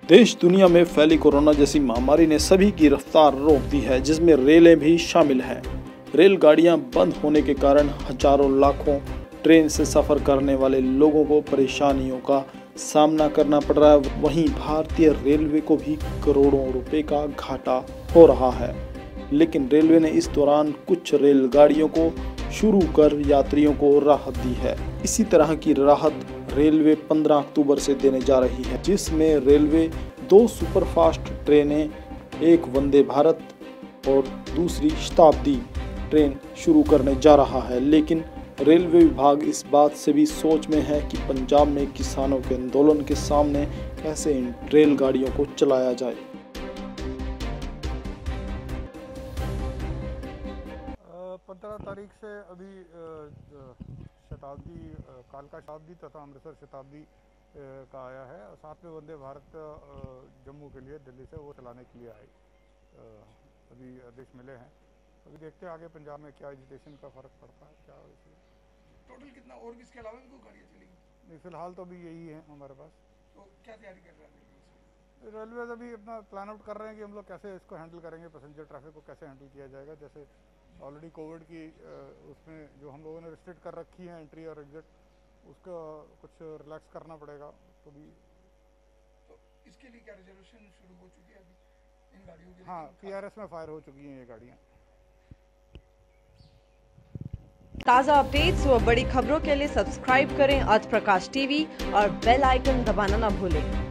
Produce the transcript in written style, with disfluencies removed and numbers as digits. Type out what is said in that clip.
देश दुनिया में फैली कोरोना जैसी महामारी ने सभी की रफ्तार रोक दी है, जिसमें रेलें भी शामिल हैं। रेलगाड़ियां बंद होने के कारण हजारों लाखों ट्रेन से सफर करने वाले लोगों को परेशानियों का सामना करना पड़ रहा है। वहीं भारतीय रेलवे को भी करोड़ों रुपए का घाटा हो रहा है, लेकिन रेलवे ने इस दौरान कुछ रेलगाड़ियों को शुरू कर यात्रियों को राहत दी है। इसी तरह की राहत रेलवे 15 अक्टूबर से देने जा रही है, जिसमें रेलवे 2 सुपरफास्ट ट्रेनें, एक वंदे भारत और दूसरी शताब्दी ट्रेन शुरू करने जा रहा है। लेकिन रेलवे विभाग इस बात से भी सोच में है कि पंजाब में किसानों के आंदोलन के सामने कैसे इन रेलगाड़ियों को चलाया जाए। 15 तारीख से अभी शताब्दी कालका शताब्दी तथा अमृतसर शताब्दी का आया है। साथ में वंदे भारत जम्मू के लिए दिल्ली से वो चलाने के लिए आई। अभी आदेश मिले हैं। अभी देखते हैं आगे पंजाब में क्या एजुकेशन का फ़र्क पड़ता है, क्या टोटल कितना और भी इसके अलावा भी कोई गाड़ियाँ चलेंगी? नहीं, फिलहाल तो अभी यही है हमारे पास। तो क्या तैयारी कर रहे हैं रेलवे अभी अपना प्लान आउट कर रहे हैं कि हम लोग कैसे इसको हैंडल करेंगे, पैसेंजर ट्रैफिक को कैसे हैंडल किया जाएगा। जैसे ऑलरेडी कोविड की उसमें जो हम लोगों ने रिस्ट्रिक्ट कर रखी है एंट्री और एग्जिट, उसका कुछ रिलैक्स करना पड़ेगा। तो इसके लिए क्या रिजर्वेशन शुरू हो चुकी है अभी इन गाड़ियों के लिए? हाँ, PRS में फायर हो चुकी हैं ये गाड़ियाँ। ताज़ा अपडेट्स व बड़ी खबरों के लिए सब्सक्राइब करें आज प्रकाश टीवी और बेल आइकन दबाना न भूलें।